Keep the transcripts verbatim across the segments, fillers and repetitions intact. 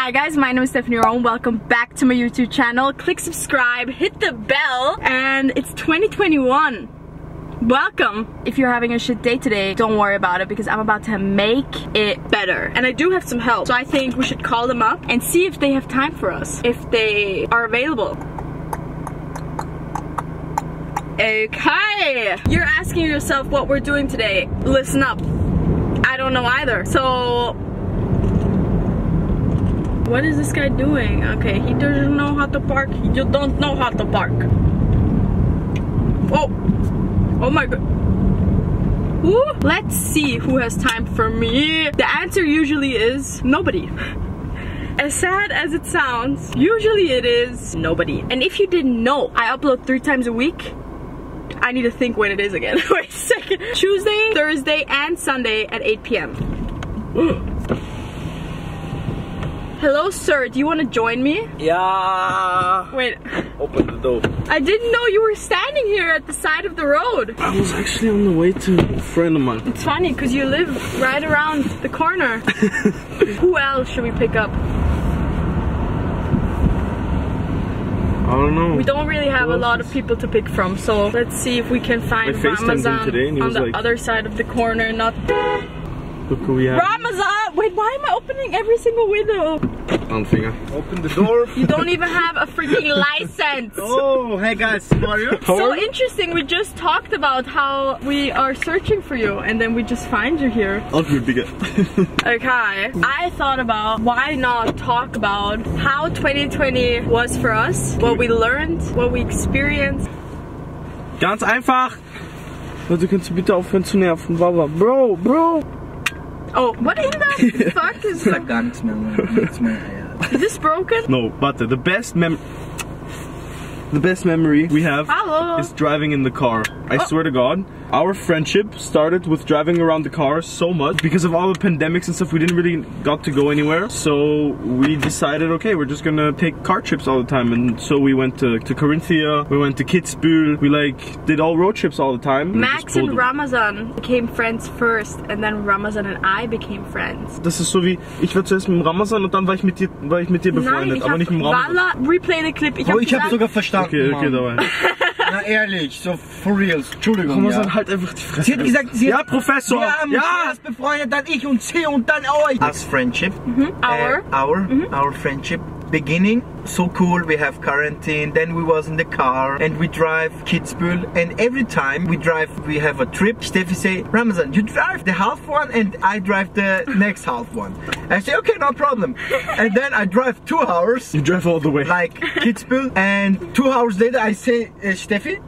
Hi guys, my name is Stephanie Rowan. Welcome back to my YouTube channel. Click subscribe, hit the bell, and it's twenty twenty-one. Welcome. If you're having a shit day today, don't worry about it because I'm about to make it better. And I do have some help. So I think we should call them up and see if they have time for us. If they are available. Okay. You're asking yourself what we're doing today. Listen up. I don't know either. So what is this guy doing? Okay, he doesn't know how to park. You don't know how to park. Oh. Oh my god. Woo. Let's see who has time for me. The answer usually is nobody. As sad as it sounds, usually it is nobody. And if you didn't know, I upload three times a week. I need to think when it is again. Wait a second. Tuesday, Thursday, and Sunday at eight p m Hello, sir. Do you want to join me? Yeah. Wait. Open the door. I didn't know you were standing here at the side of the road. I was actually on the way to a friend of mine. It's funny because you live right around the corner. Who else should we pick up? I don't know. We don't really have a lot of people to pick from, so let's see if we can find Ramazan today and he on was the like, other side of the corner. Not look who we have. Ramazan! Wait, why am I opening every single window? On finger. Open the door. You don't even have a freaking license. Oh, hey guys, how are you? So interesting. We just talked about how we are searching for you, and then we just find you here. I'll be bigger. Okay, I thought about why not talk about how twenty twenty was for us, what we learned, what we experienced. Ganz einfach. Leute, kannst du bitte aufhören zu nerven, Baba? Bro, bro. Oh, what in the fuck is Sag gar nichts mehr, nichts mehr. Is this broken? No, but the best mem the best memory we have Hello. is driving in the car. I Oh. swear to God, our friendship started with driving around the car so much because of all the pandemics and stuff. We didn't really got to go anywhere, so we decided, okay, we're just gonna take car trips all the time. And so we went to, to Corinthia, we went to Kitzbühel, we like did all road trips all the time. Max and Ramazan became friends first, and then Ramazan and I became friends. Das ist so wie, ich war zuerst mit Ramazan und dann war ich mit dir, war ich mit dir befreundet, Nein, ich aber hab, nicht mit Ramazan. Walla, replay the clip. Ich Oh, hab ich hab gesagt, sogar verstanden. Okay, okay, Mann. dabei. Na ehrlich, so for reals. Entschuldigung. Ramazan, Ja. halt einfach die Fresse. Sie hat gesagt, sie ja, hat, Professor! wir haben Ja! zuerst befreundet, dann ich und sie und dann euch. As friendship. our. Uh, our, our friendship. Beginning, so cool, we have quarantine, then we was in the car and we drive Kitzbühel, and every time we drive, we have a trip. Steffi say, Ramazan, you drive the half one and I drive the next half one. I say, okay, no problem. And then I drive two hours, You drive all the way. like Kitzbühel, and two hours later I say, uh, Steffi,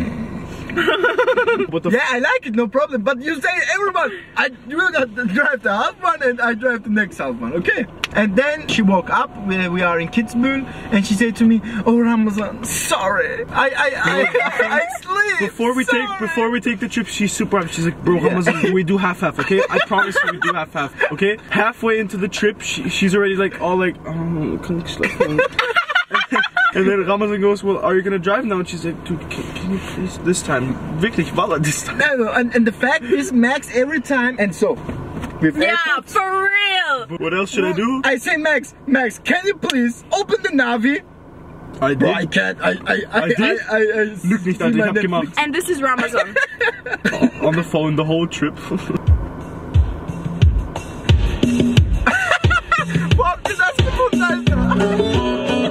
What the yeah, I like it, no problem. But you say everyone, I will not drive the half one and I drive the next half one, okay? And then she woke up, we, we are in Kitzbühel, and she said to me, oh Ramazan, sorry, I I I, I sleep. Before we sorry. take before we take the trip, she's super happy. She's like, bro, Ramazan, we do half half, okay? I promise you we do half half, okay? Halfway into the trip, she, she's already like all like, oh, kann ich schlafen? And then Ramazan goes, well, are you gonna drive now? And she's like, dude, can, can you please this time? Wirklich, Walla, this time. No, no, and, and the fact is, Max every time, and so with Yeah, AirPods, for real. What else should I do? I say, Max, Max, can you please open the Navi? I Bro, I did. can't. I I I I did? I, I, I Lüg nicht, Alter, ich hab gemacht. And this is Ramazan. On the phone the whole trip. Wo habt ihr das gefunden, Alter?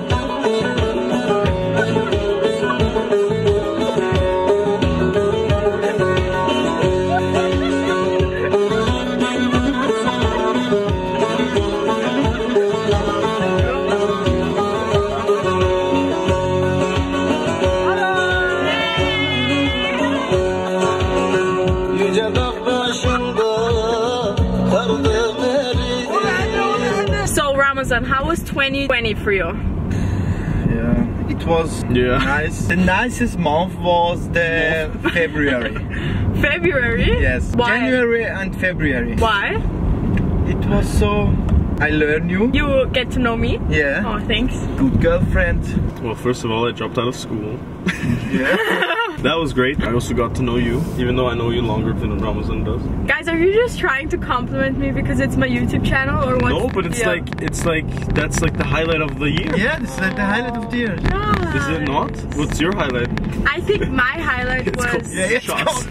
So Ramazan, how was twenty twenty for you? Yeah, it was Yeah. nice. The nicest month was the February. February? Yes, Why? January and February. Why? It was so. I learned you. You get to know me? Yeah. Oh, thanks. Good girlfriend. Well, first of all, I dropped out of school. Yeah. That was great. I also got to know you, even though I know you longer than Ramazan does. Guys, are you just trying to compliment me because it's my YouTube channel or what? No, but it's yeah. like, it's like, that's like the highlight of the year. Yeah, this is like the highlight of the year. God. Is it not? What's your highlight? I think my highlight It's was... called- Yeah, it's Shots. called.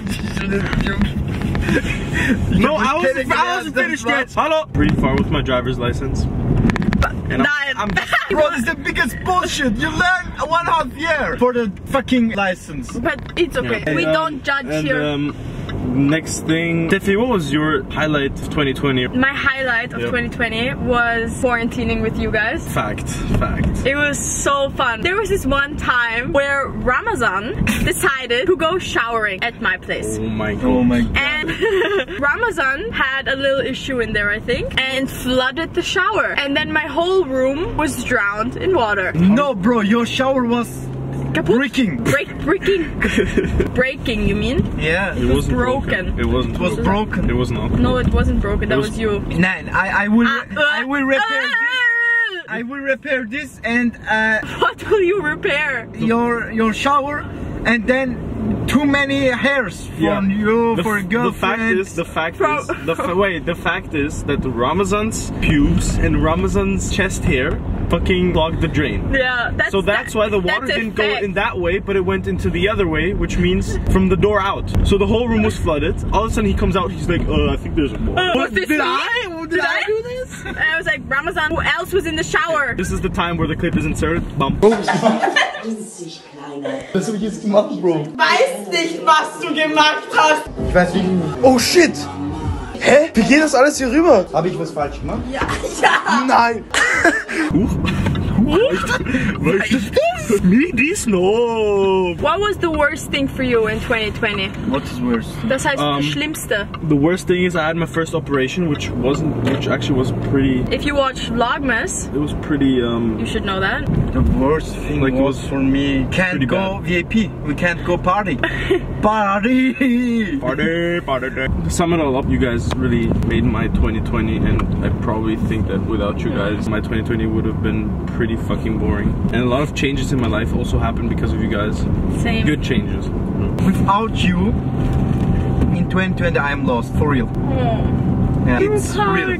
No, I wasn't, I wasn't finished yet. Hello. Pretty far with my driver's license. And Nine. I'm, I'm Bro, this is the biggest bullshit. You learn one half year for the fucking license. But it's okay. And, we um, don't judge and, here. Um, next thing, Steffi, what was your highlight of twenty twenty? My highlight of Yep. twenty twenty was quarantining with you guys. Fact, fact. It was so fun. There was this one time where Ramazan decided to go showering at my place. Oh my god. Oh my god. And Ramazan had a little issue in there, I think, and flooded the shower. And then my whole room was drowned in water. No, bro, your shower was Kaput. breaking. Break, breaking. Breaking, you mean? Yeah, It wasn't broken. It wasn't it was broken. broken. It was not. No, it wasn't broken. That It was- was you. Nine. I I will Ah, I will repair ah, this. I will repair this and uh, What will you repair? your your shower, and then too many hairs from you the, for a f- girlfriend. the fact is, the fact From- is, the fa wait, the fact is that the Ramazan's pubes and Ramazan's chest hair fucking clogged the drain. Yeah, that's So that's why the water that's a didn't go fact. in that way, but it went into the other way, which means from the door out. So the whole room was flooded. All of a sudden he comes out, he's like, uh, I think there's more. Uh, was this did me? I? Did I do this? And I was like, Ramazan, who else was in the shower? This is the time where the clip is inserted. Bump. Was hab ich jetzt gemacht, Bro? Weiß nicht, was du gemacht hast. Ich weiß wie. Oh shit! Hä? Wie geht das alles hier rüber? Habe ich was falsch gemacht? Ja, ja. Nein! Huch. Me this no. What was the worst thing for you in twenty twenty? What is worse? Das heißt, Um, das Schlimmste. The worst thing is I had my first operation, which wasn't, which actually was pretty. If you watch Vlogmas, It was pretty. Um. you should know that. The worst thing Like it was, was for me, can't pretty go bad. V I P. We can't go party. Party. Party, party, To sum it all up, you guys really made my twenty twenty, and I probably think that without you guys, my twenty twenty would have been pretty fucking boring. And a lot of changes in my life also happened because of you guys. Same. Good changes. Without you, in twenty twenty, I am lost for real. Oh, Yeah, it's real.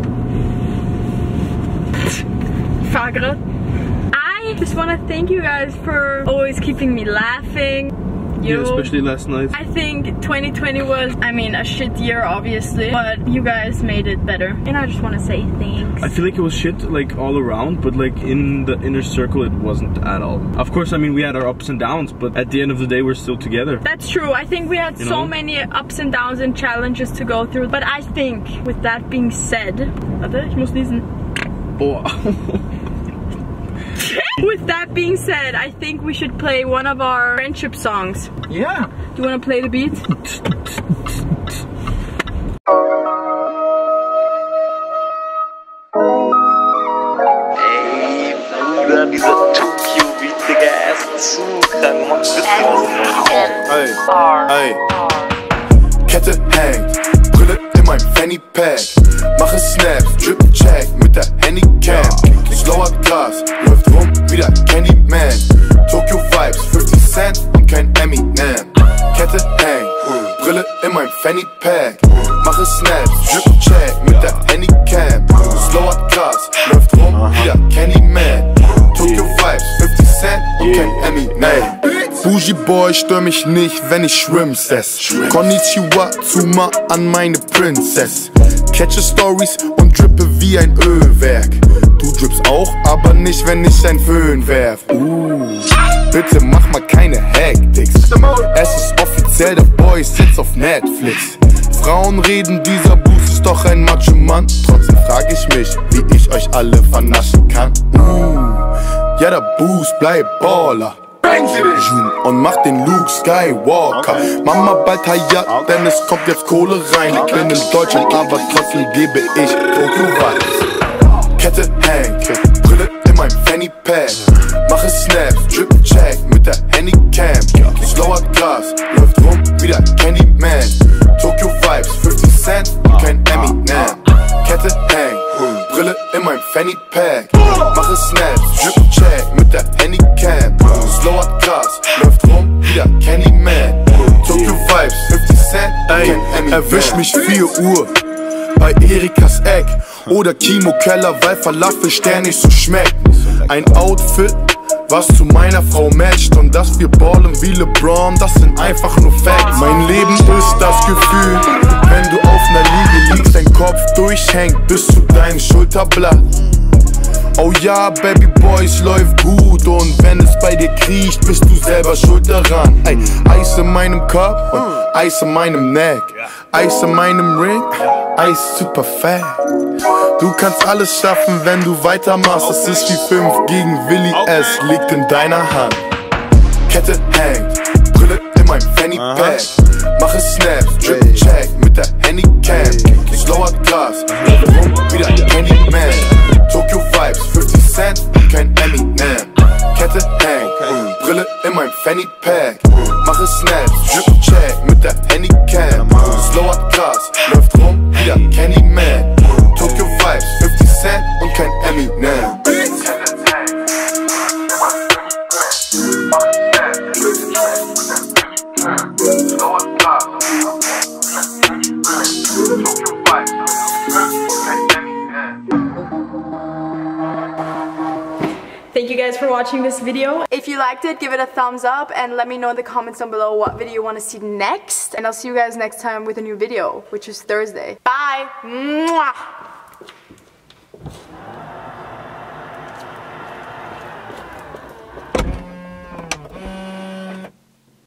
Fagre. I just want to thank you guys for always keeping me laughing. You Yeah, especially last night. I think twenty twenty was, I mean, a shit year obviously, but you guys made it better. And I just want to say thanks. I feel like it was shit like all around, but like in the inner circle it wasn't at all. Of course, I mean we had our ups and downs, but at the end of the day we're still together. That's true. I think we had You so know? many ups and downs and challenges to go through. But I think, with that being said, warte, ich muss lesen. Oh. With that being said, I think we should play one of our friendship songs. Yeah. Do you want to play the beat? Ey, Bruder, dieser Tokyo-Beat, Digga, er ist zu krank, macht Witze. Ey, ey. Kette hängt, Brille in meinem Fanny Pack. Mache Snaps, Drip Check mit der Handycam. Slower Glas, läuft rum wie der Candyman. Tokyo Vibes, fifty Cent und kein Eminem. Kette hängt, Brille in meinem Fanny Pack. Mache Snaps, Drip Check mit der Handycam. Slower Glas, läuft rum wie der Candyman. Tokyo Vibes, fifty Cent und kein Eminem. Bougie Boy, stör mich nicht, wenn ich Shrimps ess. Konnichiwa, Zuma an meine Princess. Catche Stories und drippe wie ein Ölwerk. Du drippst auch, aber nicht, wenn ich ein Föhn werf. Uh, bitte mach mal keine Hektiks. Es ist offiziell, der Boy ist jetzt auf Netflix. Frauen reden, dieser Boost ist doch ein Macho-Mann. Trotzdem frag ich mich, wie ich euch alle vernaschen kann. Uh, ja, der Boost bleibt Baller. Und mach den Luke Skywalker. Mama bald Hayat, denn es kommt jetzt Kohle rein. Ich bin in Deutschland, aber trotzdem gebe ich Tokyo Vibes. Kette hängt, Brille in meinem Fanny Pack. Mache Snaps, Drip Check mit der Handycam. Slower Glas, läuft rum wie der Candyman. Tokyo Vibes, fifty Cent und kein Eminem. Kette hängt, Brille in meinem Fanny Pack. Mache Snaps, Drip Check mit der Handycam. Slower Glas, läuft rum wie wieder Candyman. Tokyo Vibes, fifty Cent, Ey, erwisch mich vier Uhr bei Erikas Eck oder Kimo Keller, weil Falafelstern nicht so schmeckt. Ein Outfit, was zu meiner Frau matcht, und dass wir ballen wie LeBron, das sind einfach nur Facts. Mein Leben ist das Gefühl, wenn du auf ner Liege liegst, dein Kopf durchhängt bis zu deinem Schulterblatt. Oh ja, Baby Boy, es läuft gut, und wenn es bei dir kriecht, bist du selber schuld daran. Ey, Eis in meinem Kopf und Eis in meinem Neck, Eis in meinem Ring, Eis super fett. Du kannst alles schaffen, wenn du weitermachst. Es ist wie fünf gegen Willi, es liegt in deiner Hand. Kette hängt, Brille in meinem Fanny Pack. Mache Snaps, Drip Check mit der Handycam. Slower Glas, rum wieder Candyman. Tokyo Vibes, fifty Cent, kein Eminem. Kette hängt, Brille in meinem Fanny Pack. Mache Snaps, Drip Check mit der Handycam. Slower Glas, läuft rum wieder Candyman. Tokyo Vibes, fifty Cent und kein Eminem. Thank you guys for watching this video. If you liked it, give it a thumbs up and let me know in the comments down below what video you want to see next. And I'll see you guys next time with a new video, which is Thursday. Bye! Mwah!